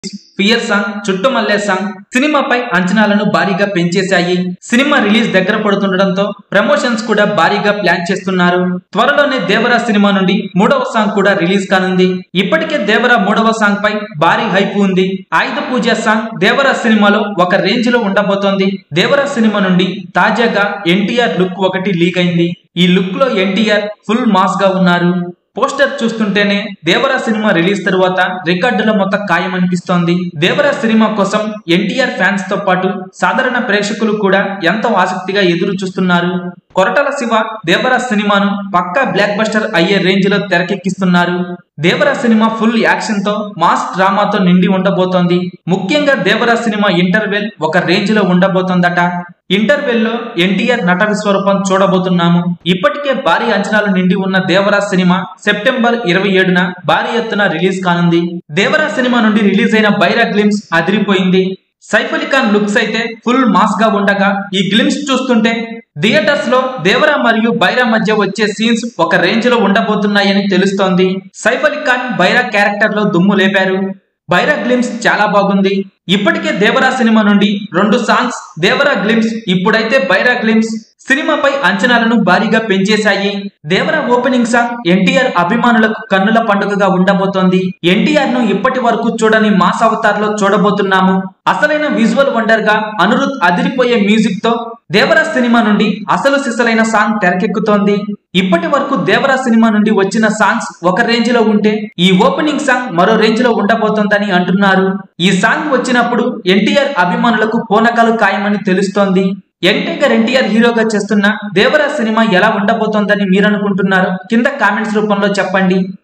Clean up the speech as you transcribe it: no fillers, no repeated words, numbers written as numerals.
Fear song, చుట్టుమల్లె song సినిమాపై అంచనాలను భారీగా పెంచేశాయి. సినిమా రిలీజ్ దగ్గర పడుతుండటంతో ప్రమోషన్స్ కూడా భారీగా ప్లాన్ చేస్తున్నారు. త్వరలోనే దేవరా సినిమా నుండి 3వ సాంగ్ కూడా రిలీజ్ కానుంది. ఇప్పటికే దేవరా 3వ సాంగ్ పై భారీ హైప్ ఉంది. ఆయుధ పూజ సాంగ్ దేవరా సినిమాలో ఒక రేంజ్ లో ఉండబోతోంది. దేవరా సినిమా నుండి తాజాగా ఎన్టీఆర్ లుక్ ఒకటి లీక్ అయింది. ఈ లుక్ లో ఎన్టీఆర్ ఫుల్ మాస్ గా ఉన్నారు. పోస్టర్ చూస్తుంటేనే దేవరా సినిమా రిలీజ్ తరువాత రికార్డుల మొత్తం ఖాయమనిపిస్తోంది. దేవరా సినిమా కోసం ఎన్టీఆర్ ఫ్యాన్స్ తో పాటు సాధారణ ప్రేక్షకులు కూడా ఎంతో ఆసక్తిగా ఎదురు చూస్తున్నారు. కొరటాల శివ దేవరా సినిమాను పక్కా బ్లాక్ బస్టర్ అయ్యే రేంజ్ లో తెరకెక్కిస్తున్నారు. దేవరా సినిమా ఫుల్ యాక్షన్ తో మాస్ డ్రామాతో నిండి ఉండబోతోంది. ముఖ్యంగా దేవరా సినిమా ఇంటర్వెల్ ఒక రేంజ్ లో ఉండబోతోందట. ఇంటర్వెల్ లో ఎన్టీఆర్ నట విశ్వరూపం చూడబోతున్నాము. ఇప్పటికే భారీ అంచనాలు నిండి ఉన్న దేవరా సినిమా సెప్టెంబర్ 27న భారీ ఎత్తున రిలీజ్ కానుంది. దేవరా సినిమా నుండి రిలీజ్ అయిన బైరా గ్లిమ్స్ అదిరిపోయింది. సైఫ్ అలీ ఖాన్ లుక్స్ అయితే ఫుల్ మాస్ గా ఉండగా ఈ గ్లిమ్స్ చూస్తుంటే థియేటర్స్ లో దేవరా మరియు బైరా మధ్య వచ్చే సీన్స్ ఒక రేంజ్ లో ఉండబోతున్నాయని తెలుస్తోంది. సైఫ్ అలీ ఖాన్ బైరా క్యారెక్టర్ లో దుమ్ము లేపారు. బైరా గ్లిమ్స్ చాలా బాగుంది. ఇప్పటికే దేవరా సినిమా నుండి 2 సాంగ్స్ దేవరా గ్లిమ్స్, ఇప్పుడైతే బైరా గ్లిమ్స్ సినిమాపై అంచనాలను భారీగా పెంచేశాయి. దేవరా ఓపెనింగ్ సాంగ్ ఎన్టీఆర్ అభిమానులకు కన్నుల పండుగగా ఉండబోతోంది. ఎన్టీఆర్ ను ఇప్పటి వరకు చూడని మాస్ అవతార్ లో చూడబోతున్నాము. అసలైన విజువల్ వండర్ గా అనిరుద్ అదిరిపోయే మ్యూజిక్ తో దేవరా సినిమా నుండి అసలు సిసలైన సాంగ్ తెరకెక్కుతోంది. ఇప్పటి వరకు దేవరా సినిమా నుండి వచ్చిన సాంగ్స్ ఒక రేంజ్ లో ఉంటే ఈ ఓపెనింగ్ సాంగ్ మరో రేంజ్ లో ఉండబోతోందని అంటున్నారు. ఈ సాంగ్ వచ్చినప్పుడు ఎన్టీఆర్ అభిమానులకు పూనకాలు ఖాయమని తెలుస్తోంది. ఎన్టీఆర్ హీరోగా చేస్తున్న దేవరా సినిమా ఎలా ఉండబోతోందని మీరనుకుంటున్నారో కింద కామెంట్స్ రూపంలో చెప్పండి.